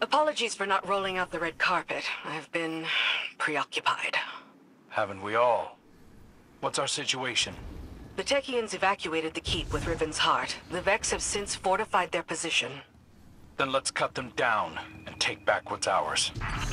Apologies for not rolling out the red carpet. I've been preoccupied. Haven't we all? What's our situation? The Techians evacuated the keep with Riven's heart. The Vex have since fortified their position. Then let's cut them down and take back what's ours.